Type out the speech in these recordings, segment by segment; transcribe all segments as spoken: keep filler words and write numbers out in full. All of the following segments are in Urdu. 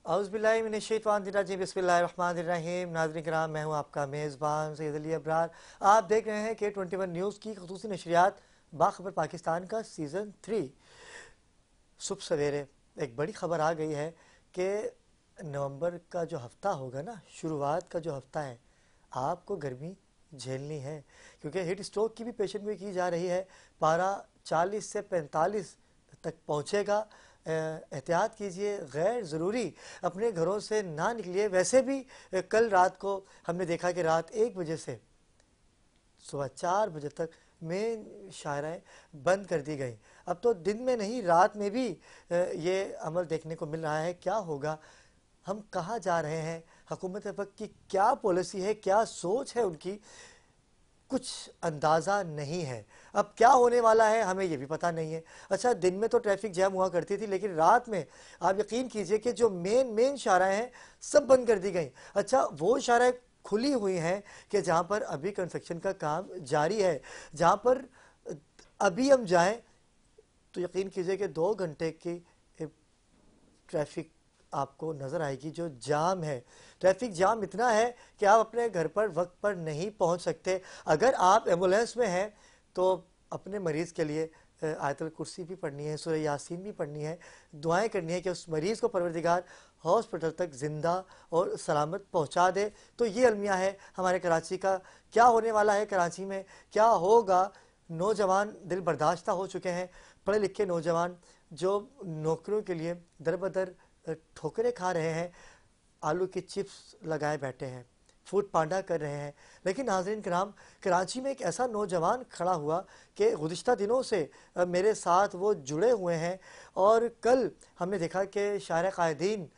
औज़ुबिल्लाहिमिनश्शैतानिर्रजीम बिस्मिल्लाहिर्रहमानिर्रहीम। नाज़रीन किराम, मैं हूँ आपका मेज़बान सैयद अली अबरार। आप देख रहे हैं के ट्वेंटी वन न्यूज़ की ख़ुसूसी नशरियात बाखबर पाकिस्तान का सीज़न थ्री। सुबह सवेरे एक बड़ी ख़बर आ गई है कि नवंबर का जो हफ़्ता होगा ना, शुरुआत का जो हफ़्ता है, आपको गर्मी झेलनी है, क्योंकि हीट स्ट्रोक की भी पेशन गोई की जा रही है। पारा चालीस से पैंतालीस तक पहुँचेगा। एहतियात कीजिए, गैर ज़रूरी अपने घरों से ना निकलिए। वैसे भी कल रात को हमने देखा कि रात एक बजे से सुबह चार बजे तक मेन शायराएँ बंद कर दी गई। अब तो दिन में नहीं, रात में भी ये अमल देखने को मिल रहा है। क्या होगा, हम कहाँ जा रहे हैं, हुकूमत वक्त की क्या पॉलिसी है, क्या सोच है उनकी, कुछ अंदाज़ा नहीं है। अब क्या होने वाला है हमें ये भी पता नहीं है। अच्छा, दिन में तो ट्रैफिक जैम हुआ करती थी, लेकिन रात में आप यकीन कीजिए कि जो मेन मेन शाराएँ हैं सब बंद कर दी गई। अच्छा, वो शाराएँ खुली हुई हैं कि जहाँ पर अभी कंस्ट्रक्शन का काम जारी है, जहाँ पर अभी हम जाएं तो यकीन कीजिए कि दो घंटे की ट्रैफिक आपको नज़र आएगी। जो जाम है, ट्रैफिक जाम इतना है कि आप अपने घर पर वक्त पर नहीं पहुंच सकते। अगर आप एम्बुलेंस में हैं तो अपने मरीज़ के लिए आयतुल कुर्सी भी पढ़नी है, सूरह यासीन भी पढ़नी है, दुआएं करनी है कि उस मरीज़ को परवरदिगार हॉस्पिटल तक ज़िंदा और सलामत पहुंचा दे। तो ये अलमिया है हमारे कराची का। क्या होने वाला है कराची में, क्या होगा। नौजवान दिल बर्दाश्ता हो चुके हैं, पढ़े लिखे नौजवान जो नौकरियों के लिए दर बदर ठोकरें खा रहे हैं, आलू की चिप्स लगाए बैठे हैं, फूड पांडा कर रहे हैं। लेकिन नाज़रीन किराम, कराची में एक ऐसा नौजवान खड़ा हुआ कि गुज़िश्ता दिनों से मेरे साथ वो जुड़े हुए हैं, और कल हमने देखा कि शायर कायदीन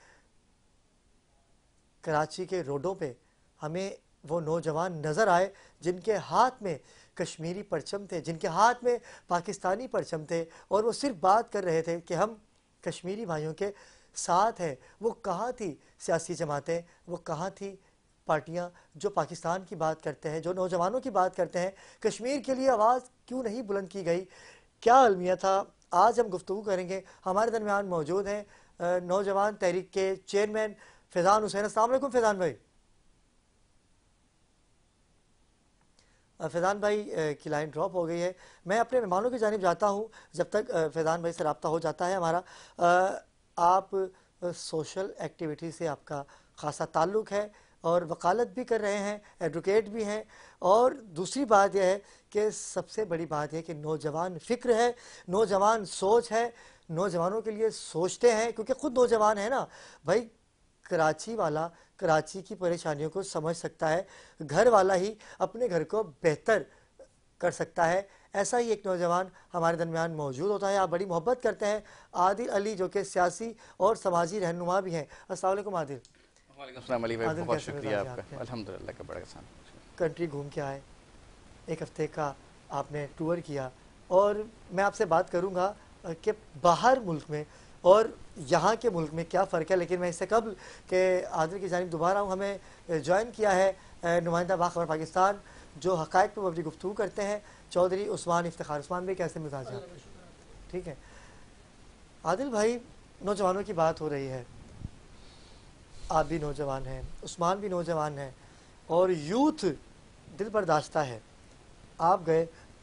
कराची के रोडों पे हमें वो नौजवान नज़र आए जिनके हाथ में कश्मीरी परचम थे, जिनके हाथ में पाकिस्तानी परचम थे, और वो सिर्फ बात कर रहे थे कि हम कश्मीरी भाइयों के साथ हैं। वो कहाँ थी सियासी जमातें, वो कहाँ थी पार्टियां जो पाकिस्तान की बात करते हैं, जो नौजवानों की बात करते हैं। कश्मीर के लिए आवाज़ क्यों नहीं बुलंद की गई, क्या अलमिया था, आज हम गुफ्तगू करेंगे। हमारे दरमियान मौजूद हैं नौजवान तहरीक के चेयरमैन फैज़ान हुसैन। अस्सलाम वालेकुम फैज़ान भाई। फैज़ान भाई की लाइन ड्रॉप हो गई है। मैं अपने मेहमानों की जानिब जाता हूँ जब तक फैज़ान भाई से रब्ता हो जाता है हमारा। आप सोशल एक्टिविटी से आपका ख़ासा ताल्लुक़ है और वकालत भी कर रहे हैं, एडवोकेट भी हैं, और दूसरी बात यह है कि सबसे बड़ी बात यह कि नौजवान फ़िक्र है, नौजवान सोच है, नौजवानों के लिए सोचते हैं, क्योंकि ख़ुद नौजवान है ना भाई। कराची वाला कराची की परेशानियों को समझ सकता है, घर वाला ही अपने घर को बेहतर कर सकता है। ऐसा ही एक नौजवान हमारे दरमियान मौजूद होता है। आप बड़ी मोहब्बत करते हैं, आदिल अली, जो कि सियासी और समाजी रहनुमा भी हैं। अस्सलाम वालेकुम आदिल। वालेकुम अस्सलाम अली भाई, बहुत शुक्रिया आपका। अल्हम्दुलिल्लाह का बड़ा एहसान। कंट्री घूम के आए, एक हफ्ते का आपने टूर किया, और मैं आपसे बात करूंगा कि बाहर मुल्क में और यहाँ के मुल्क में क्या फ़र्क है। लेकिन मैं इससे कबल कि आदिल की जानिब दोबारा हूँ, हमें ज्वाइन किया है नुमाइंदा बाखबर पाकिस्तान जो हक़ाइक़ पर अपनी गुफ्तगू करते हैं, चौधरी उस्मान इफ्तिखार। उस्मान भाई, कैसे मिजाज हैं? ठीक है आदिल भाई, नौजवानों की बात हो रही है, आप भी नौजवान हैं, उस्मान भी नौजवान है, और यूथ दिल बर्दाश्ता है। आप गए,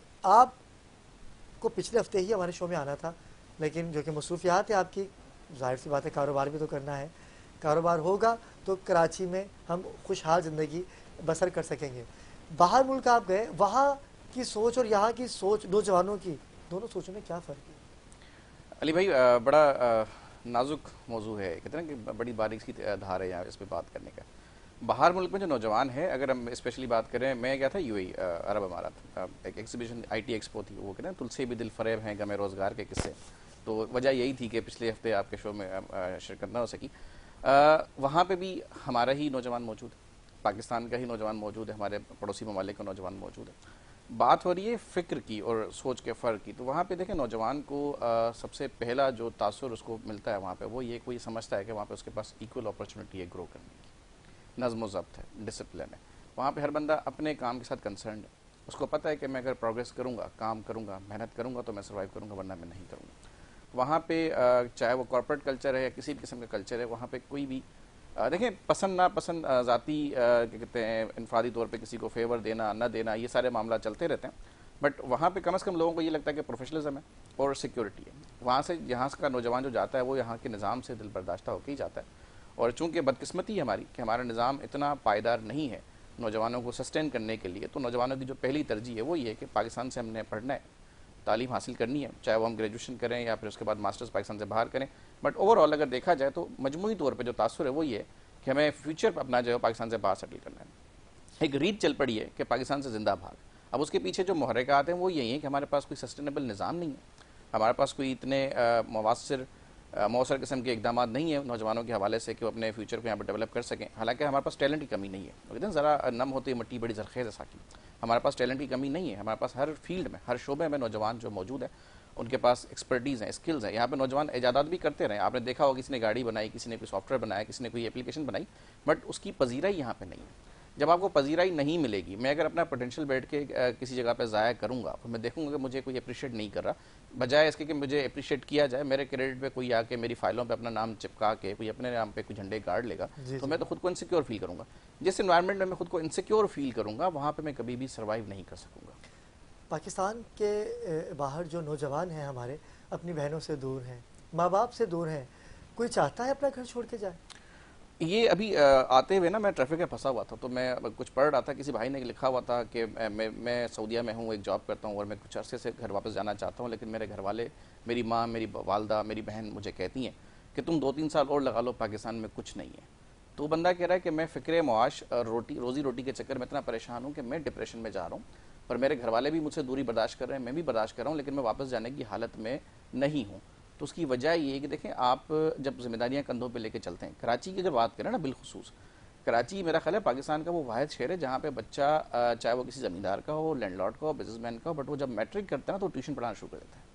आपको पिछले हफ्ते ही हमारे शो में आना था, लेकिन जो कि मसरूफियात है आपकी, जाहिर सी बात है कारोबार भी तो करना है। कारोबार होगा तो कराची में हम खुशहाल ज़िंदगी बसर कर सकेंगे। बाहर मुल्क आप गए, वहाँ की सोच और यहाँ की सोच, नौजवानों की, दोनों सोचों में क्या फ़र्क है? अली भाई, बड़ा नाजुक मौजू है, कहते हैं कि बड़ी बारीक सी धार है यहाँ इस पर बात करने का। बाहर मुल्क में जो नौजवान है, अगर हम स्पेशली बात करें, मैं गया था यूएई, अरब अमारात, एक एग्जीबिशन आईटी एक्सपो थी, वो कहते हैं तुलसी भी दिल फरेब हैं गमे रोज़गार के किस्से। तो वजह यही थी कि पिछले हफ्ते आपके शो में शिरकत ना हो सकी। वहाँ पे भी हमारा ही नौजवान मौजूद है, पाकिस्तान का ही नौजवान मौजूद है, हमारे पड़ोसी ममालिक का नौजवान मौजूद है। बात हो रही है फ़िक्र की और सोच के फ़र्क की। तो वहाँ पे देखें, नौजवान को आ, सबसे पहला जो तासुर उसको मिलता है वहाँ पे, वो ये कोई समझता है कि वहाँ पे उसके पास इक्वल अपॉर्चुनिटी है ग्रो करने की, नज़्म व ज़ब्त है, डिसिप्लिन है। वहाँ पे हर बंदा अपने काम के साथ कंसर्न है, उसको पता है कि मैं अगर प्रोग्रेस करूँगा, काम करूँगा, मेहनत करूँगा तो मैं सर्वाइव करूँगा, वरना मैं नहीं करूँगा। وہاں پہ چاہے وہ کارپوریٹ کلچر ہے یا کسی بھی قسم کا کلچر ہے، وہاں پہ کوئی بھی دیکھیں پسند ناپسند ذاتی کیا کہتے ہیں انفرادی طور پہ کسی کو فیور دینا نہ دینا، یہ سارے معاملات چلتے رہتے ہیں، بٹ وہاں پہ کم از کم لوگوں کو یہ لگتا ہے کہ پروفیشنلزم ہے اور سیکیورٹی ہے. وہاں سے یہاں کا نوجوان جو جاتا ہے وہ یہاں کے نظام سے دل برداشتہ ہو کے ہی جاتا ہے. اور چونکہ بدقسمتی ہے ہماری کہ ہمارا نظام اتنا پائیدار نہیں ہے نوجوانوں کو سسٹین کرنے کے لیے، تو نوجوانوں کی جو پہلی ترجیح ہے وہ یہ ہے کہ پاکستان سے ہم نے پڑھنا ہے، تعلیم حاصل کرنی ہے، چاہے وہ ہم گریجویشن کریں یا پھر اس کے بعد ماسٹرز پاکستان سے باہر کریں. بٹ اوور آل اگر دیکھا جائے تو مجموعی طور پہ جو تاثر ہے وہ یہ ہے کہ ہمیں فیوچر اپنا جو ہے پاکستان سے باہر سیٹل کرنا ہے. ایک ریت چل پڑی ہے کہ پاکستان سے زندہ بھاگ. اب اس کے پیچھے جو محرکات ہیں وہ یہی ہیں کہ ہمارے پاس کوئی سسٹینیبل نظام نہیں ہے، ہمارے پاس کوئی اتنے مؤثر مؤثر قسم کے اقدامات نہیں ہیں نوجوانوں کے حوالے سے کہ وہ اپنے فیوچر کو یہاں پہ ڈیولپ کر سکیں. حالانکہ ہمارے پاس ٹیلنٹ کی کمی نہیں ہے، لیکن ذرا نم ہوتی ہے مٹی بڑی زرخیز ہے ساکی. ہمارے پاس ٹیلنٹ کی کمی نہیں ہے، ہمارے پاس ہر فیلڈ میں ہر شعبے میں نوجوان جو موجود ہے ان کے پاس ایکسپرٹیز ہیں، اسکلز ہیں. یہاں پہ نوجوان ایجادات بھی کرتے رہے، آپ نے دیکھا ہوگا کسی نے گاڑی بنائی، کسی نے کوئی سافٹ ویئر بنایا، کسی نے کوئی اپلیکیشن بنائی، بٹ اس کی پذیرائی یہاں پہ نہیں ہے. جب آپ کو پذیرائی نہیں ملے گی، میں اگر اپنا پوٹینشیل بیٹھ کے کسی جگہ پہ ضائع کروں گا تو میں دیکھوں گا کہ مجھے کوئی اپریشیٹ نہیں کر رہا، بجائے اس کے کہ مجھے اپریشیٹ کیا جائے، میرے کریڈٹ پہ کوئی آ کے میری فائلوں پہ اپنا نام چپکا کے کوئی اپنے نام پہ کوئی جھنڈے گاڑ لے گا تو میں تو خود کو انسیکیور فیل کروں گا. جس انوائرمنٹ میں میں خود کو انسیکیور فیل کروں گا وہاں پہ میں کبھی بھی سروائیو نہیں کر سکوں گا. پاکستان کے باہر جو نوجوان ہیں ہمارے اپنی بہنوں سے دور ہیں، ماں باپ سے دور ہیں، کوئی چاہتا ہے اپنا گھر چھوڑ کے جائے؟ یہ ابھی آتے ہوئے نا میں ٹریفک میں پھنسا ہوا تھا تو میں کچھ پڑھ رہا تھا، کسی بھائی نے لکھا ہوا تھا کہ میں میں سعودیہ میں ہوں، ایک جاب کرتا ہوں اور میں کچھ عرصے سے گھر واپس جانا چاہتا ہوں، لیکن میرے گھر والے، میری ماں، میری والدہ، میری بہن مجھے کہتی ہیں کہ تم دو تین سال اور لگا لو، پاکستان میں کچھ نہیں ہے. تو بندہ کہہ رہا ہے کہ میں فکر معاش روٹی روزی روٹی کے چکر میں اتنا پریشان ہوں کہ میں ڈپریشن میں جا رہا ہوں، اور میرے گھر والے بھی مجھ سے دوری برداشت کر رہے ہیں، میں بھی برداشت کر رہا ہوں، لیکن میں واپس جانے کی حالت میں نہیں ہوں. تو اس کی وجہ یہ ہے کہ دیکھیں آپ جب ذمہ داریاں کندھوں پہ لے کے چلتے ہیں، کراچی کی اگر بات کریں نا بالخصوص، کراچی میرا خیال ہے پاکستان کا وہ واحد شہر ہے جہاں پہ بچہ چاہے وہ کسی زمیندار کا ہو، لینڈ لارڈ کا ہو، بزنس مین کا ہو، بٹ وہ جب میٹرک کرتا ہے نا تو ٹیوشن پڑھانا شروع کر دیتا ہے.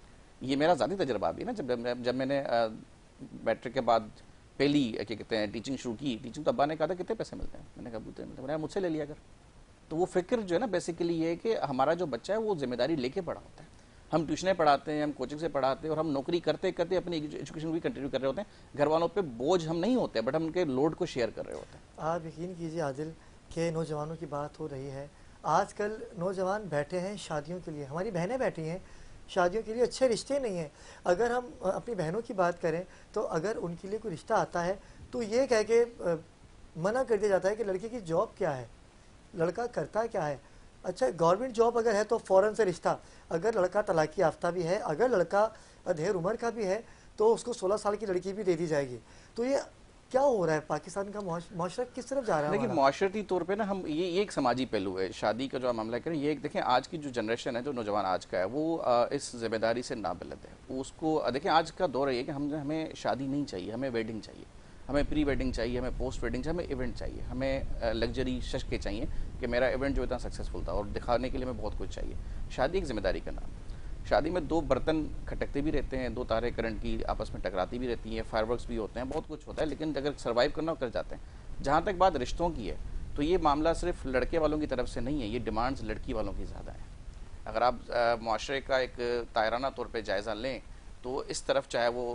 یہ میرا ذاتی تجربہ بھی نا، جب جب میں نے میٹرک کے بعد پہلی کیا کہتے ہیں ٹیچنگ شروع کی، ٹیچنگ تو ابا نے کہا تھا کتنے پیسے ملتے ہیں، میں نے کہا ملتے ہیں، مجھ سے لے لیا کر. تو وہ فکر جو ہے نا بیسیکلی یہ ہے کہ ہمارا جو بچہ ہے وہ ذمہ داری لے کے پڑھا ہوتا ہے. ہم ٹیوشنیں پڑھاتے ہیں، ہم کوچنگ سے پڑھاتے ہیں، اور ہم نوکری کرتے کرتے اپنی ایجوکیشن بھی کنٹینیو کر رہے ہوتے ہیں. گھر والوں پہ بوجھ ہم نہیں ہوتے، بٹ ہم ان کے لوڈ کو شیئر کر رہے ہوتے ہیں. آپ یقین کیجیے عادل کہ نوجوانوں کی بات ہو رہی ہے، آج کل نوجوان بیٹھے ہیں شادیوں کے لیے، ہماری بہنیں بیٹھی ہیں شادیوں کے لیے، اچھے رشتے نہیں ہیں. اگر ہم اپنی بہنوں کی بات کریں تو اگر ان کے لیے کوئی رشتہ آتا ہے تو یہ کہہ کے منع کر دیا جاتا ہے کہ لڑکے کی جاب کیا ہے، لڑکا کرتا کیا ہے. اچھا گورنمنٹ جاب اگر ہے تو فوراً سے رشتہ، اگر لڑکا طلاقی یافتہ بھی ہے، اگر لڑکا ادھیر عمر کا بھی ہے تو اس کو سولہ سال کی لڑکی بھی دے دی جائے گی. تو یہ کیا ہو رہا ہے؟ پاکستان کا معاشرہ کس طرف جا رہا ہے؟ لیکن معاشرتی طور پہ نا ہم یہ یہ ایک سماجی پہلو ہے شادی کا جو معاملہ کریں. یہ ایک دیکھیں آج کی جو جنریشن ہے، جو نوجوان آج کا ہے، وہ اس ذمہ داری سے نابلد ہے. اس کو دیکھیں آج کا دور ہے کہ ہم ہمیں شادی نہیں چاہیے، ہمیں ویڈنگ چاہیے، ہمیں پری ویڈنگ چاہیے، ہمیں پوسٹ ویڈنگ چاہیے، ہمیں ایونٹ چاہیے، ہمیں لگژری ششکیں چاہیے کہ میرا ایونٹ جو اتنا سکسیزفل تھا، اور دکھانے کے لیے ہمیں بہت کچھ چاہیے. شادی ایک ذمہ داری کا نام ہے. شادی میں دو برتن کھٹکتے بھی رہتے ہیں، دو تاریں کرنٹ کی آپس میں ٹکراتی بھی رہتی ہیں، فائر ورکس بھی ہوتے ہیں، بہت کچھ ہوتا ہے، لیکن اگر سروائیو کرنا کر جاتے ہیں. جہاں تک بات رشتوں کی ہے تو یہ معاملہ صرف لڑکے والوں کی طرف سے نہیں ہے، یہ ڈیمانڈز لڑکی والوں کی زیادہ ہیں. اگر آپ معاشرے کا ایک تائرانہ طور پہ جائزہ لیں تو اس طرف چاہے وہ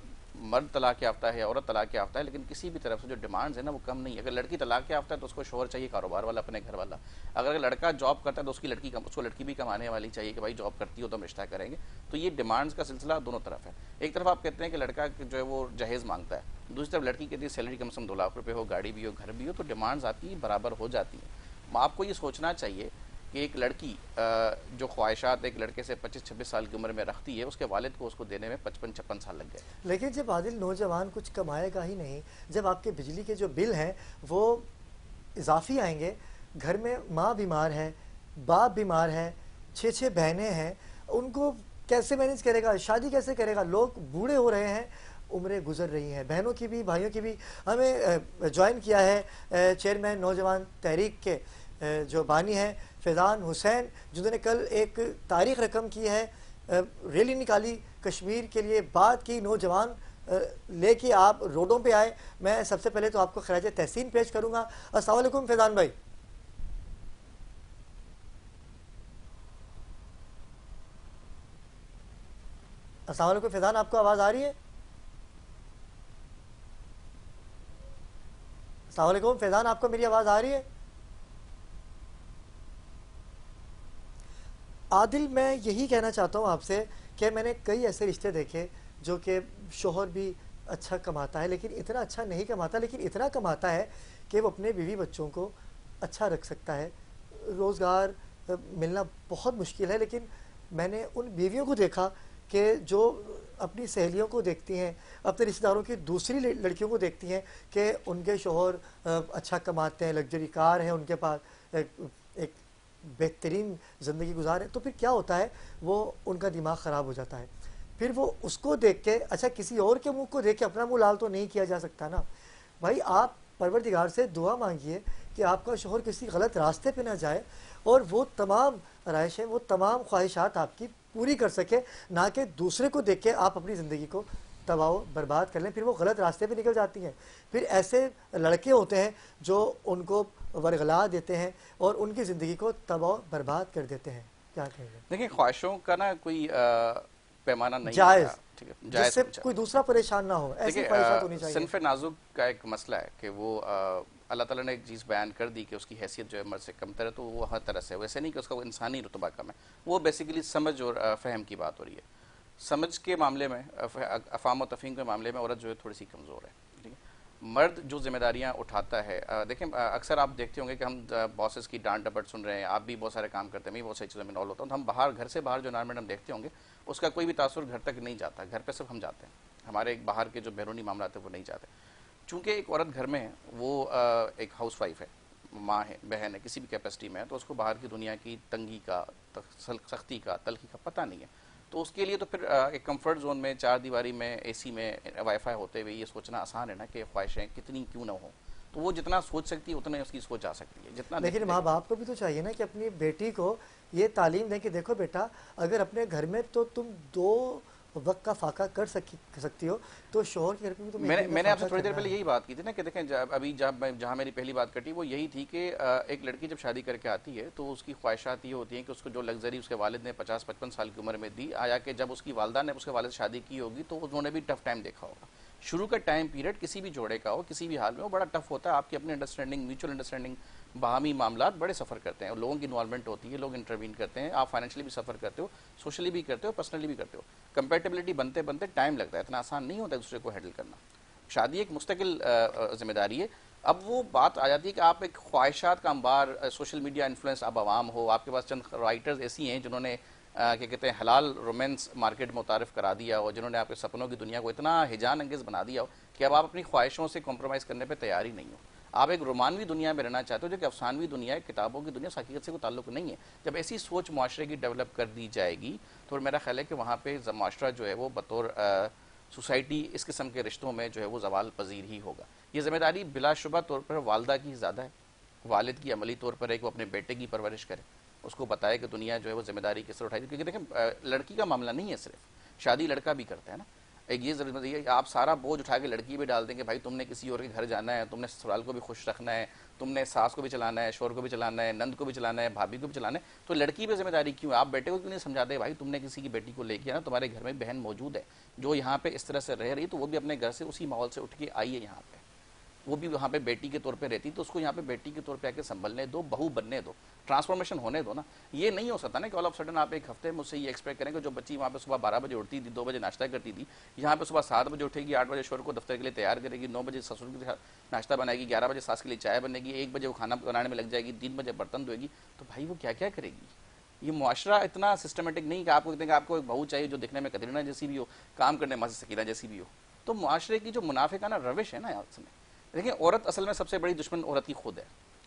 مرد طلاق یافتہ ہے یا عورت طلاق یافتہ ہے، لیکن کسی بھی طرف سے جو ڈیمانڈز ہیں نا وہ کم نہیں ہے. اگر لڑکی طلاق یافتہ ہے تو اس کو شوہر چاہیے کاروبار والا، اپنے گھر والا. اگر لڑکا جاب کرتا ہے تو اس کی لڑکی اس کو لڑکی بھی کمانے والی چاہیے کہ بھائی جاب کرتی ہو تو ہم رشتہ کریں گے. تو یہ ڈیمانڈز کا سلسلہ دونوں طرف ہے. ایک طرف آپ کہتے ہیں کہ لڑکا جو ہے وہ جہیز مانگتا ہے، دوسری طرف لڑکی کہتی ہے سیلری کم سے کم دو لاکھ روپے ہو، گاڑی بھی ہو، گھر بھی ہو. تو ڈیمانڈز آپ کی برابر ہو جاتی ہیں. آپ کو یہ سوچنا چاہیے کہ ایک لڑکی جو خواہشات ایک لڑکے سے پچیس چھبیس سال کی عمر میں رکھتی ہے، اس کے والد کو اس کو دینے میں پچپن چھپن سال لگ گئے. لیکن جب عادل نوجوان کچھ کمائے گا ہی نہیں، جب آپ کے بجلی کے جو بل ہیں وہ اضافی آئیں گے، گھر میں ماں بیمار ہے، باپ بیمار ہے، چھ چھ بہنیں ہیں، ان کو کیسے مینیج کرے گا؟ شادی کیسے کرے گا؟ لوگ بوڑھے ہو رہے ہیں، عمریں گزر رہی ہیں، بہنوں کی بھی بھائیوں کی بھی. ہمیں جوائن کیا ہے چیئرمین نوجوان تحریک کے جو بانی ہیں فیضان حسین، جنہوں نے کل ایک تاریخ رقم کی ہے، ریلی نکالی کشمیر کے لیے، بات کی، نوجوان لے کے آپ روڈوں پہ آئے. میں سب سے پہلے تو آپ کو خراج تحسین پیش کروں گا. السلام علیکم فیضان بھائی. السلام علیکم فیضان، آپ کو آواز آ رہی ہے؟ السلام علیکم فیضان، آپ کو میری آواز آ رہی ہے؟ عادل، میں یہی کہنا چاہتا ہوں آپ سے کہ میں نے کئی ایسے رشتے دیکھے جو کہ شوہر بھی اچھا کماتا ہے لیکن اتنا اچھا نہیں کماتا، لیکن اتنا کماتا ہے کہ وہ اپنے بیوی بچوں کو اچھا رکھ سکتا ہے. روزگار ملنا بہت مشکل ہے، لیکن میں نے ان بیویوں کو دیکھا کہ جو اپنی سہیلیوں کو دیکھتی ہیں، اپنے رشتہ داروں کی دوسری لڑکیوں کو دیکھتی ہیں کہ ان کے شوہر اچھا کماتے ہیں، لگژری کار ہے ان کے پاس، ایک بہترین زندگی گزار ہے، تو پھر کیا ہوتا ہے، وہ ان کا دماغ خراب ہو جاتا ہے. پھر وہ اس کو دیکھ کے، اچھا کسی اور کے منہ کو دیکھ کے اپنا منہ لال تو نہیں کیا جا سکتا نا بھائی. آپ پروردگار سے دعا مانگیے کہ آپ کا شوہر کسی غلط راستے پہ نہ جائے اور وہ تمام رائشیں، وہ تمام خواہشات آپ کی پوری کر سکے، نہ کہ دوسرے کو دیکھ کے آپ اپنی زندگی کو تباہ و برباد کر لیں. پھر وہ غلط راستے پہ نکل جاتی ہیں. پھر ایسے لڑکے ہوتے ہیں جو ان کو ورغلا دیتے ہیں اور ان کی زندگی کو تباہ و برباد کر دیتے ہیں. کیا کہیں گے؟ دیکھیں خواہشوں کا نا کوئی پیمانہ نہیں جائز، ہوتا، ٹھیک ہے، جس جائز سے ہونا کوئی چاہیے. دوسرا پریشان نہ ہو، ایسی دیکھیں خواہشات ہونی چاہیے. صنف نازک کا ایک مسئلہ ہے کہ وہ اللہ تعالیٰ نے ایک چیز بیان کر دی کہ اس کی حیثیت جو ہے مرد سے کم تر ہے، تو وہ ہر طرح سے، ویسے نہیں کہ اس کا وہ انسانی رتبہ کم ہے، وہ بیسیکلی سمجھ اور فہم کی بات ہو رہی ہے. سمجھ کے معاملے میں، افہام و تفہیم کے معاملے میں عورت جو ہے تھوڑی سی کمزور ہے. ٹھیک ہے، مرد جو ذمہ داریاں اٹھاتا ہے، دیکھیں اکثر آپ دیکھتے ہوں گے کہ ہم باسز کی ڈانٹ ڈپٹ سن رہے ہیں، آپ بھی بہت سارے کام کرتے ہیں، میں بہت ساری چیزوں میں انوالو ہوتا ہوں، تو ہم باہر گھر سے باہر جو انوائرمنٹ ہم دیکھتے ہوں گے اس کا کوئی بھی تاثر گھر تک نہیں جاتا، گھر پہ صرف ہم جاتے ہیں، ہمارے ایک باہر کے جو بیرونی معاملات ہیں وہ نہیں جاتے. چونکہ ایک عورت گھر میں ہے، وہ ایک ہاؤس وائف ہے، ماں ہے، بہن ہے، کسی بھی کیپیسٹی میں ہے، تو اس کو باہر کی دنیا کی تنگی کا، سختی کا، تلخی کا پتہ نہیں ہے. تو اس کے لیے تو پھر ایک کمفرٹ زون میں، چار دیواری میں، اے سی میں، وائی فائی ہوتے ہوئے یہ سوچنا آسان ہے نا کہ خواہشیں کتنی کیوں نہ ہوں. تو وہ جتنا سوچ سکتی ہے اتنا اس کی سوچ آ سکتی ہے، جتنا لیکن ماں باپ کو بھی تو چاہیے نا کہ اپنی بیٹی کو یہ تعلیم دیں کہ دیکھو بیٹا، اگر اپنے گھر میں تو تم دو وقت کا فاقہ کر سکتی ہو تو شوہر کے گھر پہ بھی تم میں ایک نے دن کا میں نے آپ سے فاقہ تھوڑی دیر کرنا پہلے ہے. یہی بات کی تھی نا کہ دیکھیں ابھی جب جہاں میری پہلی بات کٹی وہ یہی تھی کہ ایک لڑکی جب شادی کر کے آتی ہے تو اس کی خواہشات یہ ہوتی ہیں کہ اس کو جو لگژری اس کے والد نے پچاس پچپن سال کی عمر میں دی، آیا کہ جب اس کی والدہ نے اس کے والد سے شادی کی ہوگی تو انہوں نے بھی ٹف ٹائم دیکھا ہوگا. شروع کا ٹائم پیریڈ کسی بھی جوڑے کا ہو، کسی بھی حال میں، وہ بڑا ٹف ہوتا ہے. آپ کی اپنی انڈرسٹینڈنگ، میوچل انڈرسٹینڈنگ، باہمی معاملات بڑے سفر کرتے ہیں، لوگوں کی انوالومنٹ ہوتی ہے، لوگ انٹروین کرتے ہیں، آپ فائنینشلی بھی سفر کرتے ہو، سوشلی بھی کرتے ہو، پرسنلی بھی کرتے ہو. کمپیٹیبلٹی بنتے بنتے ٹائم لگتا ہے، اتنا آسان نہیں ہوتا ہے دوسرے کو ہینڈل کرنا. شادی ایک مستقل ذمہ داری ہے. اب وہ بات آ جاتی ہے کہ آپ ایک خواہشات کا انبار، سوشل میڈیا انفلوئنس، آپ عوام ہو، آپ کے پاس چند رائٹرز ایسی ہیں جنہوں نے کیا کہتے ہیں حلال رومانس مارکیٹ میں متعارف کرا دیا ہو، جنہوں نے آپ کے سپنوں کی دنیا کو اتنا ہیجان انگیز بنا دیا ہو کہ اب آپ اپنی خواہشوں سے کمپرومائز کرنے پہ تیار ہی نہیں ہو. آپ ایک رومانوی دنیا میں رہنا چاہتے ہو جو کہ افسانوی دنیا ہے، کتابوں کی دنیا، حقیقت سے کوئی تعلق نہیں ہے. جب ایسی سوچ معاشرے کی ڈیولپ کر دی جائے گی تو میرا خیال ہے کہ وہاں پہ معاشرہ جو ہے وہ بطور سوسائٹی اس قسم کے رشتوں میں جو ہے وہ زوال پذیر ہی ہوگا. یہ ذمہ داری بلا شبہ طور پر والدہ کی زیادہ ہے، والد کی عملی طور پر ہے کہ وہ اپنے بیٹے کی پرورش کرے، اس کو بتائے کہ دنیا جو ہے وہ ذمہ داری کس طرح اٹھائی. کیونکہ دیکھیں لڑکی کا معاملہ نہیں ہے صرف، شادی لڑکا بھی کرتا ہے نا. ایک یہ ضرورت ہے کہ آپ سارا بوجھ اٹھا کے لڑکی بھی ڈال دیں کہ بھائی تم نے کسی اور کے گھر جانا ہے، تم نے سسرال کو بھی خوش رکھنا ہے، تم نے ساس کو بھی چلانا ہے، شوہر کو بھی چلانا ہے، نند کو بھی چلانا ہے، بھابھی کو بھی چلانا ہے. تو لڑکی پہ ذمہ داری کیوں ہے؟ آپ بیٹے کو کیوں نہیں سمجھاتے بھائی تم نے کسی کی بیٹی کو لے کے آنا، تمہارے گھر میں بہن موجود ہے جو یہاں پہ اس طرح سے رہ رہی، تو وہ بھی اپنے گھر سے اسی ماحول سے اٹھ کے آئی ہے یہاں پہ، وہ بھی وہاں پہ بیٹی کے طور پہ رہتی، تو اس کو یہاں پہ بیٹی کے طور پہ آ کے سنبھلنے دو، بہو بننے دو، ٹرانسفارمیشن ہونے دو نا. یہ نہیں ہو سکتا نا کہ آل آف سڈن آپ ایک ہفتے مجھ سے یہ ایکسپیکٹ کریں کہ جو بچی وہاں پہ صبح بارہ بجے اٹھتی تھی، دو بجے ناشتہ کرتی تھی، یہاں پہ صبح سات بجے اٹھے گی، آٹھ بجے شوہر کو دفتر کے لیے تیار کرے گی، نو بجے سسر کے لیے ناشتہ بنائے گی، گیارہ بجے ساس کے لیے چائے بنے گی، ایک بجے وہ کھانا بنانے میں لگ جائے گی، تین بجے برتن دھوئے گی، تو بھائی وہ کیا کیا کرے گی؟ یہ معاشرہ اتنا سسٹمیٹک نہیں کہ آپ کو کہتے ہیں کہ آپ کو ایک بہو چاہیے جو دکھنے میں کترینہ جیسی بھی ہو، کام کرنے میں سکینہ جیسی بھی ہو. تو معاشرے کی جو منافقانہ روش ہے نا اس میں، دیکھیں عورت اصل میں سب سے بڑی دشمن عورت کی خود ہے.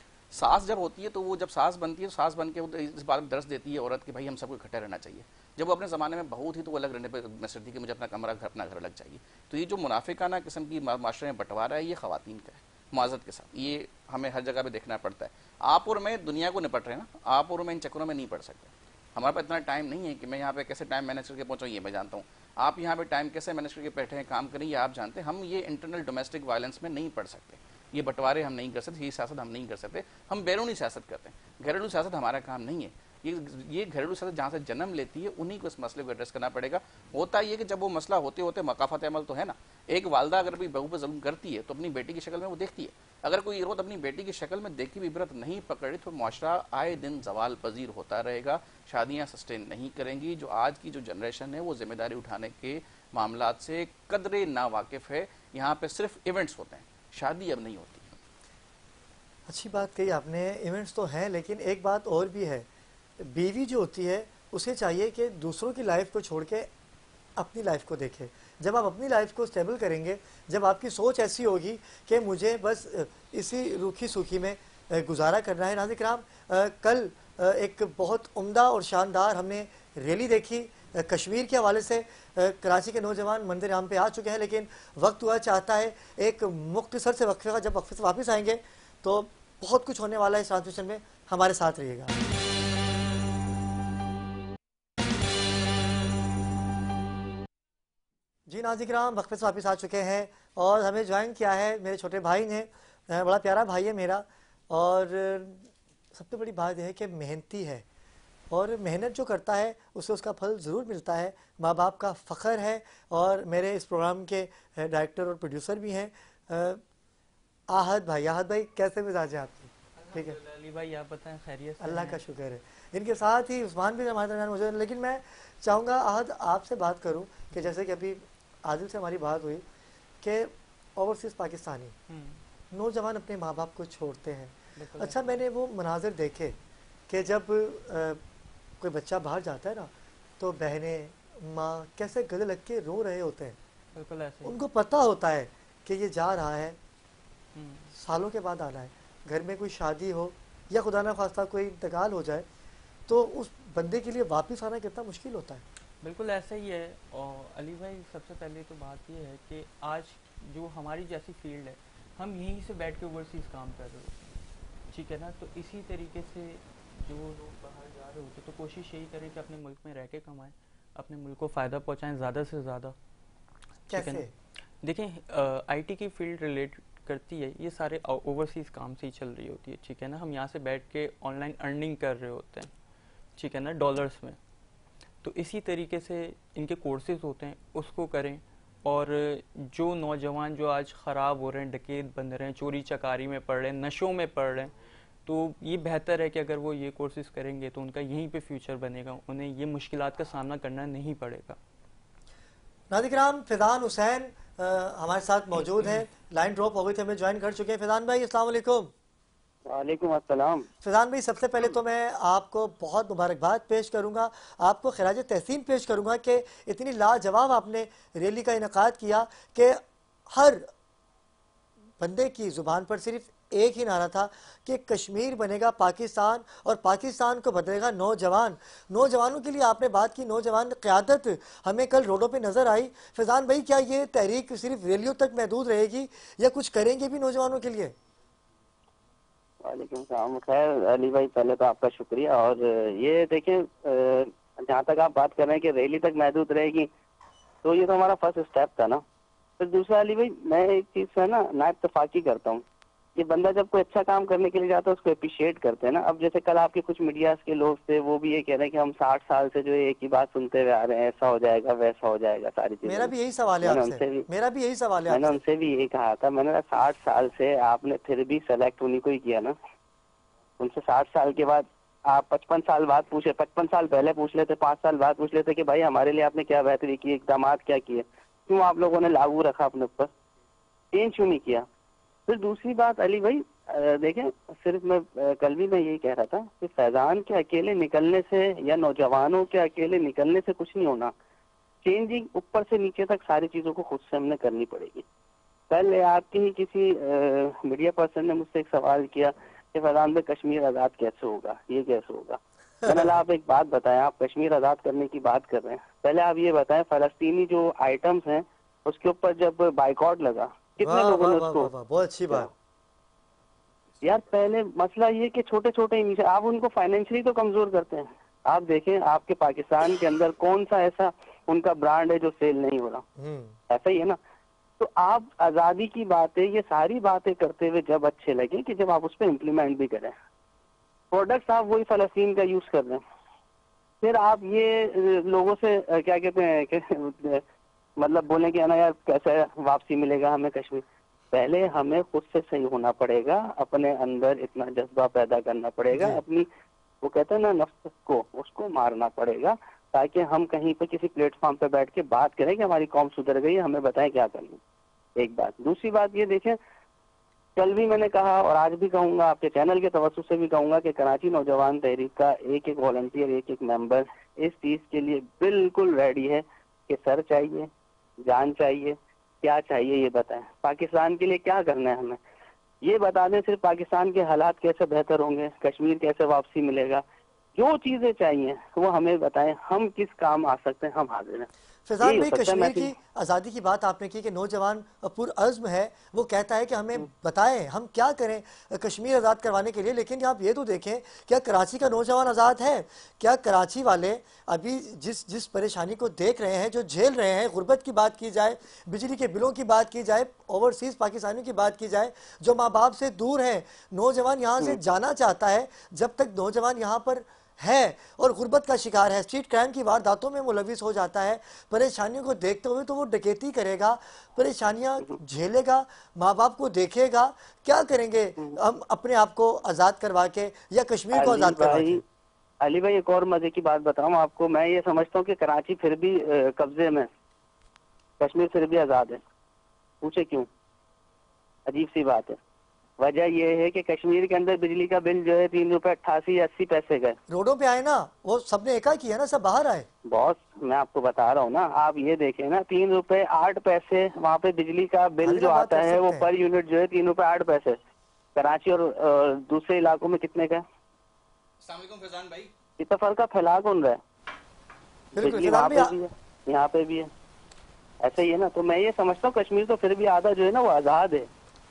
ساس جب ہوتی ہے تو وہ جب ساس بنتی ہے تو ساس بن کے اس بات میں درس دیتی ہے عورت کہ بھائی ہم سب کو اکٹھے رہنا چاہیے. جب وہ اپنے زمانے میں بہو تھی تو وہ الگ رہنے پہ مسر تھی کہ مجھے اپنا کمرہ گھر اپنا گھر الگ چاہیے. تو یہ جو منافقانہ قسم کی معاشرے میں بٹوارہ ہے یہ خواتین کا ہے معذرت کے ساتھ، یہ ہمیں ہر جگہ پہ دیکھنا پڑتا ہے. آپ اور میں دنیا کو نپٹ رہے ہیں نا، آپ اور میں ان چکروں میں نہیں پڑ سکتے. ہمارے پاس اتنا ٹائم نہیں ہے کہ میں یہاں پہ کیسے ٹائم مینیج کر کے پہنچاؤں یہ میں جانتا ہوں، آپ یہاں پہ ٹائم کیسے مینیج کر کے بیٹھے ہیں کام کریں یہ آپ جانتے ہیں. ہم یہ انٹرنل ڈومیسٹک وائلنس میں نہیں پڑ سکتے، یہ بٹوارے ہم نہیں کر سکتے، یہ سیاست ہم نہیں کر سکتے. ہم بیرونی سیاست کرتے ہیں، گھریلو سیاست ہمارا کام نہیں ہے. یہ گھریلو سیاست جہاں سے جنم لیتی ہے انہی کو اس مسئلے کو ایڈریس کرنا پڑے گا. ہوتا یہ کہ جب وہ مسئلہ ہوتے ہوتے مقافات عمل تو ہے نا, ایک والدہ اگر بھی بہو پہ ظلم کرتی ہے تو اپنی بیٹی کی شکل میں وہ دیکھتی ہے. اگر کوئی عورت اپنی بیٹی کی شکل میں دیکھی بھی عبرت نہیں پکڑی تو معاشرہ آئے دن زوال پذیر ہوتا رہے گا, شادیاں سسٹین نہیں کریں گی. جو آج کی جو جنریشن ہے وہ ذمہ داری اٹھانے کے معاملات سے قدرے نا واقف ہے. یہاں پہ صرف ایونٹس ہوتے ہیں, شادی اب نہیں ہوتی. اچھی بات کہی آپ نے, ایونٹس تو ہیں لیکن ایک بات اور بھی ہے, بیوی جو ہوتی ہے اسے چاہیے کہ دوسروں کی لائف کو چھوڑ کے اپنی لائف کو دیکھے. جب آپ اپنی لائف کو سٹیبل کریں گے, جب آپ کی سوچ ایسی ہوگی کہ مجھے بس اسی روکھی سوکھی میں گزارا کرنا ہے. ناظرین کرام, کل ایک بہت عمدہ اور شاندار ہم نے ریلی دیکھی کشمیر کے حوالے سے. کراچی کے نوجوان منظر عام پہ آ چکے ہیں لیکن وقت ہوا چاہتا ہے ایک مختصر سے وقفے کا, جب وقفے سے واپس آئیں گے تو بہت کچھ ہونے والا ہے اس ٹرانسمیشن میں, ہمارے ساتھ رہیے گا. جی ناظرین کرام, وقفے سے واپس آ چکے ہیں اور ہمیں جوائن کیا ہے میرے چھوٹے بھائی نے. بڑا پیارا بھائی ہے میرا, اور سب سے بڑی بات یہ ہے کہ محنتی ہے اور محنت جو کرتا ہے اسے اس کا پھل ضرور ملتا ہے. ماں باپ کا فخر ہے. اور میرے اس پروگرام کے ڈائریکٹر اور پروڈیوسر بھی ہیں آہد بھائی. آہد بھائی کیسے مزاج ہیں آپ کی؟ ٹھیک ہے علی بھائی, آپ بتائیں خیریت سے؟ اللہ کا شکر ہے. ان کے ساتھ ہی عثمان بھی ہمارے درمیان موجود ہے. لیکن میں چاہوں گا آہد آپ سے بات کروں کہ جیسے کہ ابھی عادل سے ہماری بات ہوئی کہ اوورسیز پاکستانی نوجوان اپنے ماں باپ کو چھوڑتے ہیں. اچھا, میں نے وہ مناظر دیکھے کہ جب کوئی بچہ باہر جاتا ہے نا تو بہنیں ماں کیسے گلے لگ کے رو رہے ہوتے ہیں. بالکل ایسے ان کو پتہ ہوتا ہے کہ یہ جا رہا ہے, سالوں کے بعد آنا ہے. گھر میں کوئی شادی ہو یا خدا نہ خواستہ کوئی انتقال ہو جائے تو اس بندے کے لیے واپس آنا کتنا مشکل ہوتا ہے. بالکل ایسا ہی ہے. اور علی بھائی سب سے پہلے تو بات یہ ہے کہ آج جو ہماری جیسی فیلڈ ہے ہم یہیں سے بیٹھ کے اوورسیز کام کر رہے ہوتے ہیں, ٹھیک ہے نا. تو اسی طریقے سے جو لوگ باہر جا رہے ہوتے تو کوشش یہی کریں کہ اپنے ملک میں رہ کے کمائیں, اپنے ملک کو فائدہ پہنچائیں زیادہ سے زیادہ. کیسے؟ دیکھیں, آئی ٹی کی فیلڈ ریلیٹ کرتی ہے, یہ سارے اوورسیز کام سے ہی چل رہی ہوتی ہے, ٹھیک ہے نا. ہم یہاں سے بیٹھ کے آن لائن ارننگ کر رہے ہوتے ہیں, ٹھیک ہے نا, ڈالرز میں. تو اسی طریقے سے ان کے کورسز ہوتے ہیں اس کو کریں. اور جو نوجوان جو آج خراب ہو رہے ہیں, ڈکیت بن رہے ہیں, چوری چکاری میں پڑ رہے ہیں, نشوں میں پڑ رہے ہیں, تو یہ بہتر ہے کہ اگر وہ یہ کورسز کریں گے تو ان کا یہیں پہ فیوچر بنے گا, انہیں یہ مشکلات کا سامنا کرنا نہیں پڑے گا. ناظرین کرام, فیضان حسین ہمارے ساتھ موجود ہیں. لائن ڈراپ ہو گئی تھی, ہمیں جوائن کر چکے ہیں. فیضان بھائی السلام علیکم. وعلیکم السلام. فیضان بھائی, سب سے پہلے تو میں آپ کو بہت مبارکباد پیش کروں گا, آپ کو خراج تحسین پیش کروں گا کہ اتنی لاجواب آپ نے ریلی کا انعقاد کیا کہ ہر بندے کی زبان پر صرف ایک ہی نعرہ تھا کہ کشمیر بنے گا پاکستان اور پاکستان کو بدلے گا نوجوان. نوجوانوں کے لیے آپ نے بات کی, نوجوان قیادت ہمیں کل روڈوں پہ نظر آئی. فیضان بھائی, کیا یہ تحریک صرف ریلیوں تک محدود رہے گی یا کچھ کریں گے بھی نوجوانوں کے لیے؟ وعلیکم السلام. خیر علی بھائی, پہلے تو آپ کا شکریہ. اور یہ دیکھیں, جہاں تک آپ بات کر رہے ہیں کہ ریلی تک محدود رہے گی, تو یہ تو ہمارا فرسٹ اسٹیپ تھا نا. پھر دوسرا علی بھائی, میں ایک چیز سے نا نا اتفاقی کرتا ہوں. یہ بندہ جب کوئی اچھا کام کرنے کے لیے جاتا ہے اس کو اپریشیٹ کرتے ہیں نا. اب جیسے کل آپ کے کچھ میڈیاز کے لوگ تھے, وہ بھی یہ کہہ رہے ہیں کہ ہم ساٹھ سال سے جو ایک ہی بات سنتے ہوئے آ رہے ہیں, ایسا ہو جائے گا ویسا ہو جائے گا, ساری چیزیں. میرا بھی یہی سوال ہے میں نے آپ ان سے سے بھی میرا بھی یہی سوال ہے میں آپ نے سے ان سے بھی یہی کہا تھا. میں نے کہا ساٹھ سال سے آپ نے پھر بھی سلیکٹ انہیں کو ہی کیا نا. ان سے ساٹھ سال کے بعد آپ پچپن سال بعد پوچھے, پچپن سال پہلے پوچھ لیتے, پانچ سال بعد پوچھ لیتے کہ بھائی ہمارے لیے آپ نے کیا بہتری کی, اقدامات کیا کیے, کیوں آپ لوگوں نے لاگو رکھا اپنے اوپر, چینج کیوں نہیں کیا. پھر دوسری بات علی بھائی, دیکھیں صرف میں کل بھی میں یہی کہہ رہا تھا کہ فیضان کے اکیلے نکلنے سے یا نوجوانوں کے اکیلے نکلنے سے کچھ نہیں ہونا. چینجنگ اوپر سے نیچے تک ساری چیزوں کو خود سے ہم نے کرنی پڑے گی. کل آپ کی ہی کسی میڈیا پرسن نے مجھ سے ایک سوال کیا کہ فیضان میں کشمیر آزاد کیسے ہوگا, یہ کیسے ہوگا. میں نے آپ ایک بات بتائیں, آپ کشمیر آزاد کرنے کی بات کر رہے ہیں, پہلے آپ یہ بتائیں فلسطینی جو آئٹمس ہیں اس کے اوپر جب بائیکاٹ لگا کتنے لوگوں نے اس کو, بہت اچھی بات. یار پہلے مسئلہ یہ کہ چھوٹے چھوٹے آپ ان کو فائنینشلی تو کمزور کرتے ہیں. آپ دیکھیں آپ کے پاکستان کے اندر کون سا ایسا ان کا برانڈ ہے جو سیل نہیں ہو رہا, ایسا ہی ہے نا. تو آپ آزادی کی باتیں, یہ ساری باتیں کرتے ہوئے جب اچھے لگیں کہ جب آپ اس پہ امپلیمنٹ بھی کریں. پروڈکٹس آپ وہی فلسطین کا یوز کر رہے ہیں, پھر آپ یہ لوگوں سے کیا کہتے ہیں کہ مطلب بولیں کہ نا یار کیسے واپسی ملے گا ہمیں کشمیر. پہلے ہمیں خود سے صحیح ہونا پڑے گا, اپنے اندر اتنا جذبہ پیدا کرنا پڑے گا, اپنی وہ کہتے ہیں نا نفس کو, اس کو مارنا پڑے گا, تاکہ ہم کہیں پہ کسی پلیٹ فارم پہ بیٹھ کے بات کریں کہ ہماری قوم سدھر گئی, ہمیں بتائیں کیا کرنا. ایک بات. دوسری بات یہ دیکھیں, کل بھی میں نے کہا اور آج بھی کہوں گا, آپ کے چینل کے توسط سے بھی کہوں گا کہ کراچی نوجوان تحریک کا ایک ایک والنٹیئر, ایک ایک ممبر اس چیز کے لیے بالکل ریڈی ہے کہ سر چاہیے, جان چاہیے, کیا چاہیے یہ بتائیں. پاکستان کے لیے کیا کرنا ہے ہمیں یہ بتا دیں. صرف پاکستان کے حالات کیسے بہتر ہوں گے, کشمیر کیسے واپسی ملے گا, جو چیزیں چاہیے وہ ہمیں بتائیں. ہم کس کام آ سکتے ہیں, ہم حاضر ہیں. فیضان بھائی, کشمیر کی آزادی کی بات آپ نے کی کہ نوجوان پر عزم ہے, وہ کہتا ہے کہ ہمیں بتائیں ہم کیا کریں کشمیر آزاد کروانے کے لیے. لیکن آپ یہ تو دیکھیں, کیا کراچی کا نوجوان آزاد ہے؟ کیا کراچی والے ابھی جس جس پریشانی کو دیکھ رہے ہیں, جو جھیل رہے ہیں, غربت کی بات کی جائے, بجلی کے بلوں کی بات کی جائے, اوورسیز پاکستانیوں کی بات کی جائے, جو ماں باپ سے دور ہیں, نوجوان یہاں سے جانا چاہتا ہے. جب تک نوجوان یہاں پر ہے اور غربت کا شکار ہے, اسٹریٹ کرائم کی وارداتوں میں ملوث ہو جاتا ہے, پریشانیوں کو دیکھتے ہوئے تو وہ ڈکیتی کرے گا, پریشانیاں جھیلے گا, ماں باپ کو دیکھے گا. کیا کریں گے ہم اپنے آپ کو آزاد کروا کے یا کشمیر کو آزاد کروا کے؟ علی بھائی ایک اور مزے کی بات بتاؤں آپ کو, میں یہ سمجھتا ہوں کہ کراچی پھر بھی قبضے میں, کشمیر پھر بھی آزاد ہے. پوچھے کیوں؟ عجیب سی بات ہے. وجہ یہ ہے کہ کشمیر کے اندر بجلی کا بل جو ہے تین روپے اٹھاسی اسی پیسے کا ہے. روڈوں پہ آئے نا, وہ سب نے ایکا کیا نا, سب باہر آئے. باس میں آپ کو بتا رہا ہوں نا, آپ یہ دیکھیں نا, تین روپے آٹھ پیسے وہاں پہ بجلی کا بل جو آتا ہے وہ پر یونٹ جو ہے تین روپے آٹھ پیسے. کراچی اور دوسرے علاقوں میں کتنے کا ہے؟ السلام علیکم فیضان بھائی. کتنا فرق کا پھیلا کون رہا ہے؟ بجلی وہاں پہ بھی ہے, یہاں پہ بھی ہے, ایسا ہی ہے نا. تو میں یہ سمجھتا ہوں کشمیر تو پھر بھی آدھا جو ہے نا وہ آزاد ہے.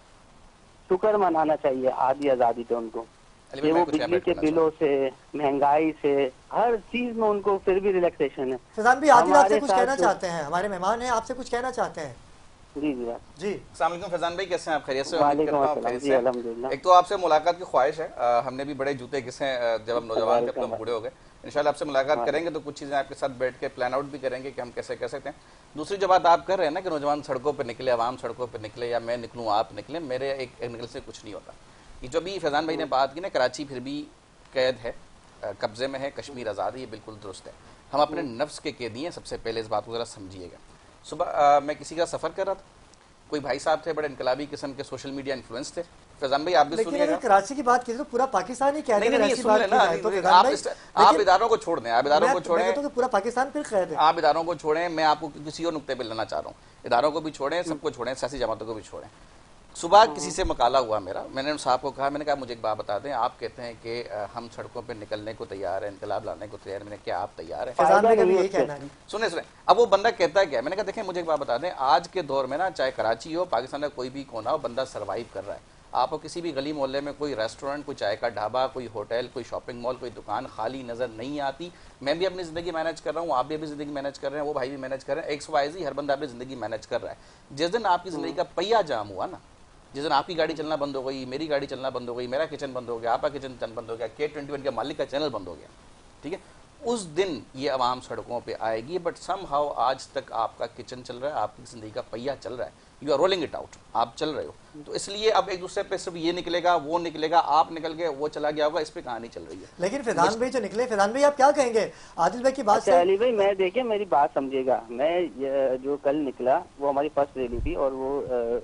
شکر منانا چاہیے آدھی آزادی پہ ان کو, کہ وہ بجلی کے بلوں سے, مہنگائی سے, ہر چیز میں ان کو پھر بھی ریلیکسیشن ہے. فیضان بھی عادل آپ سے کچھ کہنا چاہتے ہیں, ہمارے مہمان ہیں, آپ سے کچھ کہنا چاہتے ہیں. جی جی جی السلام علیکم فیضان بھائی, کیسے ہیں آپ؟ خیریت سے؟ وعلیکم السلام. ایک تو آپ سے ملاقات کی خواہش ہے, ہم نے بھی بڑے جوتے گھسے ہیں جب ہم نوجوان تھے, اب تو بوڑھے ہو گئے. انشاءاللہ آپ سے ملاقات کریں گے تو کچھ چیزیں آپ کے ساتھ بیٹھ کے پلان آؤٹ بھی کریں گے کہ ہم کیسے کر سکتے ہیں. دوسری جو بات آپ کر رہے ہیں نا کہ نوجوان سڑکوں پہ نکلے, عوام سڑکوں پہ نکلے, یا میں نکلوں آپ نکلیں, میرے ایک نکل سے کچھ نہیں ہوتا. یہ جو بھی فیضان بھائی نے بات کی نا, کراچی پھر بھی قید ہے, قبضے میں ہے, کشمیر آزاد ہے, یہ بالکل درست ہے. ہم اپنے نفس کے قیدی ہیں, سب سے پہلے اس بات کو ذرا سمجھیے گا. صبح میں کسی کا سفر کر رہا تھا, کوئی بھائی صاحب تھے, بڑے انقلابی قسم کے سوشل میڈیا انفلوئنس تھے. فیضان بھائی آپ بھی سنیے گا. لیکن کراچی کی بات کی تو پورا پاکستان ہی کہہ رہے ہیں, ایسی بات کی جائے تو فیضان آپ بھائی آپ اداروں کو چھوڑ دیں, آپ اداروں کو چھوڑیں, میں کہتا ہوں کہ پورا پاکستان پھر قید ہے. آپ اداروں کو چھوڑیں, میں آپ کو کسی اور نقطے پہ لانا چاہ رہا ہوں. اداروں کو بھی چھوڑیں, سب کو چھوڑیں, سیاسی جماعتوں کو بھی چھوڑیں. صبح کسی سے مقالہ ہوا میرا, میں نے ان صاحب کو کہا, میں نے کہا مجھے ایک بات بتا دیں, آپ کہتے ہیں کہ ہم سڑکوں پہ نکلنے کو تیار ہیں, انقلاب لانے کو تیار ہیں. میں نے کیا آپ تیار ہیں؟ فیضان بھائی کا بھی یہی کہنا ہے. سنیں سنیں, اب وہ بندہ کہتا ہے کیا, میں نے کہا دیکھیں مجھے ایک بات بتا دیں, آج کے دور میں نا, چاہے کراچی ہو, پاکستان کا کوئی بھی کونا ہو, بندہ سروائیو کر رہا ہے. آپ کو کسی بھی گلی محلے میں کوئی ریسٹورنٹ, کوئی چائے کا ڈھابا, کوئی ہوٹل, کوئی شاپنگ مال, کوئی دکان خالی نظر نہیں آتی. میں بھی اپنی زندگی مینیج کر رہا ہوں, آپ بھی اپنی زندگی مینیج کر رہے ہیں, وہ بھائی بھی مینیج کر رہے ہیں, ایکس وائی زی, ہر بندہ اپنی زندگی مینیج کر رہا ہے. جس دن آپ کی زندگی کا پہیا جام ہوا نا, جس دن آپ کی گاڑی چلنا بند ہو گئی, میری گاڑی چلنا بند ہو گئی, میرا کچن بند ہو گیا, آپ کا کچن بند ہو گیا, کے ٹوئنٹی ون کے مالک کا چینل بند ہو گیا, ٹھیک ہے, اس دن یہ عوام سڑکوں پہ آئے گی. بٹ سم ہاؤ آج تک آپ کا کچن چل رہا ہے, آپ کی زندگی کا پہیا چل رہا ہے, you are rolling it out, آپ چل رہے ہو. تو اس لیے اب ایک دوسرے پہ صرف یہ نکلے گا, وہ نکلے گا, آپ نکل گئے, وہ چلا گیا ہوگا, اس پہ کہانی چل رہی ہے. لیکن فیضان بھائی جو نکلے, فیضان بھائی آپ کیا کہیں گے عادل بھائی کی بات سے؟ علی بھائی میں دیکھیں میری بات سمجھے گا, میں جو کل نکلا وہ ہماری فرسٹ ریلی تھی, اور وہ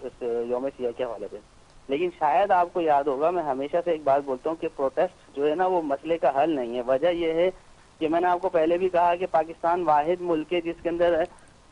یوم سیاہ کے حوالے پہ. لیکن شاید آپ کو یاد ہوگا, میں ہمیشہ سے ایک بات بولتا ہوں کہ پروٹیسٹ جو ہے نا وہ مسئلے کا حل نہیں ہے. وجہ یہ ہے کہ میں نے آپ کو پہلے بھی کہا کہ پاکستان واحد ملک ہے جس کے اندر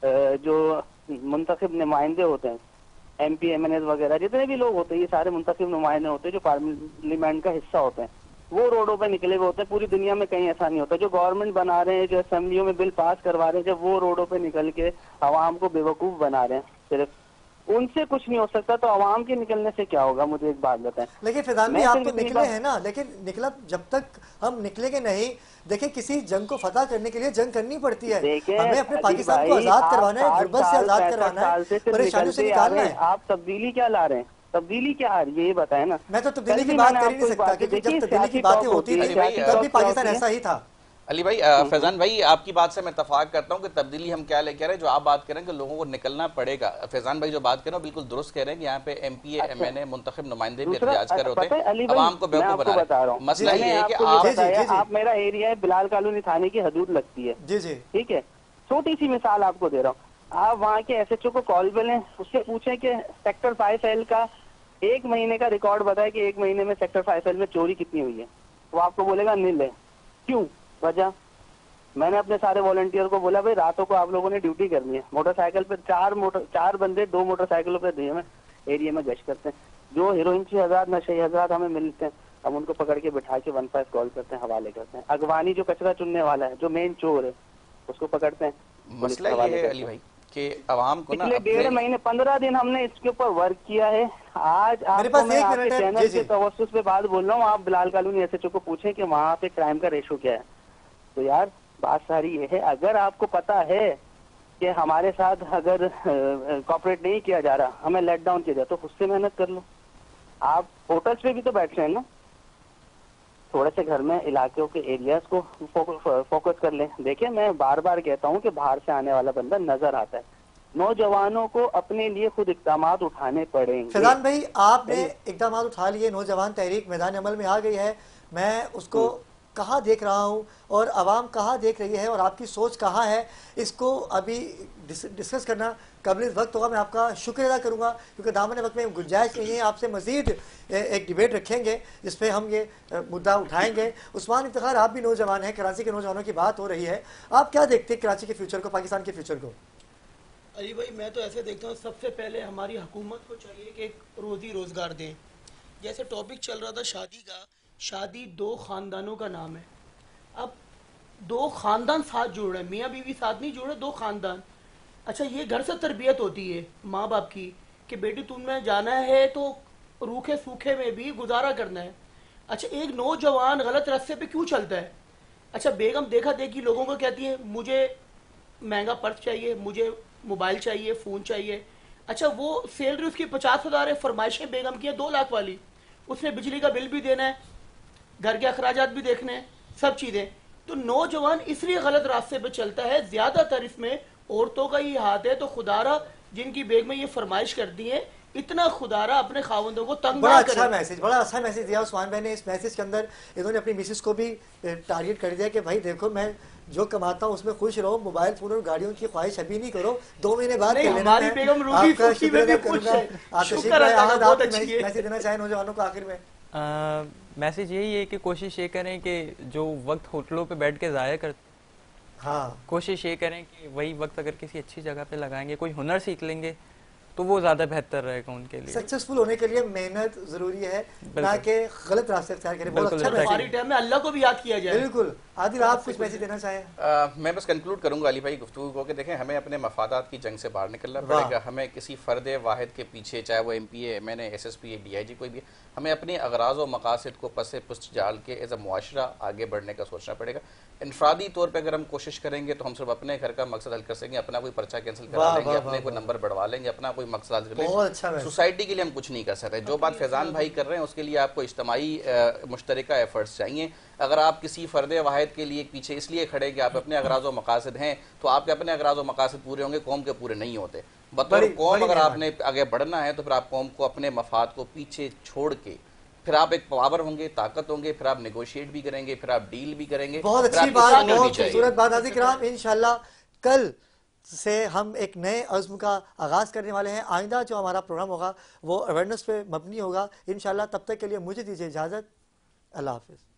جو منتخب نمائندے ہوتے ہیں, M P M N As وغیرہ جتنے بھی لوگ ہوتے ہیں, یہ سارے منتخب نمائندے ہوتے ہیں جو پارلیمنٹ کا حصہ ہوتے ہیں, وہ روڈوں پہ نکلے ہوئے ہوتے ہیں. پوری دنیا میں کہیں ایسا نہیں ہوتا. جو گورنمنٹ بنا رہے ہیں, جو اسمبلیوں میں بل پاس کروا رہے ہیں, جب وہ روڈوں پہ نکل کے عوام کو بے وقوف بنا رہے ہیں, صرف ان سے کچھ نہیں ہو سکتا, تو عوام کے نکلنے سے کیا ہوگا؟ مجھے ایک بات بتائیں. لیکن فیضان بھائی آپ تو نکلے ہیں نا, لیکن نکلا جب تک ہم نکلے گے نہیں. دیکھیں کسی جنگ کو فتح کرنے کے لیے جنگ کرنی پڑتی ہے, ہمیں اپنے پاکستان کو آزاد کروانا ہے, غربت سے آزاد کروانا ہے, پریشانیوں سے نکالنا ہے. آپ تبدیلی کیا لا رہے ہیں؟ تبدیلی کیا آ رہی ہے یہ بتائیں نا. میں تو تبدیلی کی بات کر ہی نہیں سکتا, کیونکہ جب تبدیلی کی باتیں ہوتی تھی تب بھی پاکستان ایسا ہی تھا. علی بھائی فیضان بھائی آپ کی بات سے میں اتفاق کرتا ہوں کہ تبدیلی ہم کیا لے کے رہے ہیں جو آپ بات کریں کہ لوگوں کو نکلنا پڑے گا. فیضان بھائی جو بات کریں بالکل درست کہہ رہے ہیں کہ یہاں پہ M P A M N A منتخب نمائندے بھی احتجاج کر رہے ہوتے ہیں, عوام کو بیوقوف بنا رہے ہیں. مسئلہ یہ ہے کہ آپ آپ میرا ایریا ہے بلال کالونی تھانے کی حدود لگتی ہے, جی جی ٹھیک ہے, چھوٹی سی مثال آپ کو دے رہا ہوں. آپ وہاں کے ایس ایچ او کو کال پہ لیں, اس سے پوچھیں کہ سیکٹر فائیو ایل کا ایک مہینے کا ریکارڈ بتائے کہ ایک مہینے میں سیکٹر فائیو ایل میں چوری کتنی ہوئی ہے, وہ آپ کو بولے گا نیل ہے. کیوں وجہ؟ میں نے اپنے سارے والنٹیئر کو بولا بھائی راتوں کو آپ لوگوں نے ڈیوٹی کرنی ہے, موٹر سائیکل پہ چار موٹر چار بندے دو موٹر سائیکلوں پہ دیے میں ایریا میں گشت کرتے ہیں. جو ہیروئن چھ ہزار نشے حضرات ہمیں ملتے ہیں ہم ان کو پکڑ کے بٹھا کے ون فائیو کال کرتے ہیں, حوالے کرتے ہیں. اگوانی جو کچرا چننے والا ہے جو مین چور ہے اس کو پکڑتے ہیں. مسئلہ یہ ہے علی بھائی کہ عوام کو نا پچھلے ڈیڑھ مہینے پندرہ دن ہم نے اس کے اوپر ورک کیا ہے. آج آپ میرے کو پاس میں ایک آپ منٹ کے ہے, چینل جی کے جی توسط پہ بات بول رہا ہوں, آپ Bilal colony S H O کو پوچھیں کہ وہاں پہ کرائم کا ریشو کیا ہے. تو یار بات ساری یہ ہے, اگر آپ کو پتا ہے کہ ہمارے ساتھ اگر کوآپریٹ نہیں کیا جا رہا, ہمیں لیٹ ڈاؤن کیا جاتا, تو خود سے محنت کر لو. آپ ہوٹلس پہ بھی تو بیٹھ رہے ہیں نا, تھوڑے سے گھر میں علاقوں کے ایریاز کو فوکس کر لیں. دیکھیں میں بار بار کہتا ہوں کہ باہر سے آنے والا بندہ نظر آتا ہے, نوجوانوں کو اپنے لیے خود اقدامات اٹھانے پڑیں گے. فیضان بھائی آپ نے اقدامات اٹھا لیے, نوجوان تحریک میدان عمل میں آ گئی ہے, میں اس کو کہاں دیکھ رہا ہوں اور عوام کہاں دیکھ رہی ہے اور آپ کی سوچ کہاں ہے, اس کو ابھی ڈسکس کرنا قبل وقت ہوگا. میں آپ کا شکر ادا کروں گا کیونکہ دامن وقت میں گنجائش نہیں ہے. آپ سے مزید ایک ڈیبیٹ رکھیں گے جس پہ ہم یہ مدعا اٹھائیں گے. عثمان افتخار آپ بھی نوجوان ہیں, کراچی کے نوجوانوں کی بات ہو رہی ہے, آپ کیا دیکھتے ہیں کراچی کے فیوچر کو, پاکستان کے فیوچر کو؟ علی بھائی میں تو ایسے دیکھتا ہوں سب سے پہلے ہماری حکومت کو چاہیے کہ ایک روزی روزگار دیں. جیسے ٹاپک چل رہا تھا شادی کا, شادی دو خاندانوں کا نام ہے. اب دو خاندان ساتھ جڑ رہے ہیں, میاں بیوی ساتھ نہیں جڑ رہے, دو خاندان. اچھا یہ گھر سے تربیت ہوتی ہے ماں باپ کی کہ بیٹی تم نے جانا ہے تو روکھے سوکھے میں بھی گزارا کرنا ہے. اچھا ایک نوجوان غلط راستے پہ کیوں چلتا ہے؟ اچھا بیگم دیکھا دیکھی لوگوں کو کہتی ہے مجھے مہنگا پرس چاہیے, مجھے موبائل چاہیے, فون چاہیے. اچھا وہ سیلری اس کی پچاس ہزار ہے, فرمائشیں بیگم کی ہیں دو لاکھ والی, اس نے بجلی کا بل بھی دینا ہے, گھر کے اخراجات بھی دیکھنے ہیں, سب چیزیں. تو نوجوان اس لیے غلط راستے پہ چلتا ہے, زیادہ تر اس میں عورتوں کا ہی ہاتھ ہے. تو خدارہ جن کی بیگمیں یہ فرمائش کرتی ہیں, اتنا خدارہ اپنے خاوندوں کو تنگ بڑا نہ کریں. اچھا میسج بڑا اچھا میسج دیا عثمان بھائی نے. اس میسج کے اندر انہوں نے اپنی مسز کو بھی ٹارگٹ کر دیا کہ بھائی دیکھو میں جو کماتا ہوں اس میں خوش رہو, موبائل فون اور گاڑیوں کی خواہش ابھی نہیں کرو, دو مہینے بعد کر لینا. ہماری بیگم روزی خوشی میں بھی خوش ہے, شکر اللہ کا, بہت اچھی ہے. میسج دینا چاہیں نوجوانوں کو آخر میں؟ میسج یہی ہے کہ کوشش یہ کریں کہ جو وقت ہوٹلوں پہ بیٹھ کے ضائع کرتے, ہاں کوشش یہ کریں کہ وہی وقت اگر کسی اچھی جگہ پہ لگائیں گے, کوئی ہنر سیکھ لیں گے تو وہ زیادہ بہتر رہے گا ان کے لیے. سکسیسفل ہونے کے لیے محنت ضروری ہے, نہ کہ غلط راستے اختیار کریں. بہت اچھا ہماری ٹائم میں اللہ کو بھی یاد کیا جائے. بالکل. عادل آپ کچھ میسج دینا چاہیں؟ میں بس کنکلوڈ کروں گا علی بھائی گفتگو کو کہ دیکھیں ہمیں اپنے مفادات کی جنگ سے باہر نکلنا پڑے گا. ہمیں کسی فرد واحد کے پیچھے, چاہے وہ M P A, M N A, S S P D, I G جی کوئی بھی, ہمیں اپنے اغراض و مقاصد کو پس پشت جال کے ایز اے معاشرہ آگے بڑھنے کا سوچنا پڑے گا. انفرادی طور پہ اگر ہم کوشش کریں گے تو ہم صرف اپنے گھر کا مقصد حل کر سکیں گے, اپنا کوئی پرچہ کینسل کرا لیں گے, اپنے کوئی نمبر بڑھوا لیں گے, اپنا کوئی مقصد حل کر لیں گے. سوسائٹی کے لیے ہم کچھ نہیں کر سکتے. جو بات فیضان بھائی کر رہے ہیں اس کے لیے آپ کو اجتماعی مشترکہ ایفرٹس چاہیے. اگر آپ کسی فرد واحد کے لیے پیچھے اس لیے کھڑے کہ آپ اپنے اغراض و مقاصد ہیں تو آپ کے اپنے اغراض و مقاصد پورے ہوں گے, قوم کے پورے نہیں ہوتے. بطور قوم اگر آپ نے آگے بڑھنا ہے تو پھر آپ قوم کو اپنے مفاد کو پیچھے چھوڑ کے پھر آپ ایک پاور ہوں گے, طاقت ہوں گے, پھر آپ نیگوشیٹ بھی کریں گے, پھر آپ ڈیل بھی کریں گے. بہت اچھی بات, بہت خوبصورت بات. حاضرین کرام انشاءاللہ کل سے ہم ایک نئے عزم کا آغاز کرنے والے ہیں. آئندہ جو ہمارا پروگرام ہوگا وہ اویئرنیس پہ مبنی ہوگا انشاءاللہ. تب تک کے لیے مجھے دیجیے اجازت. اللہ حافظ.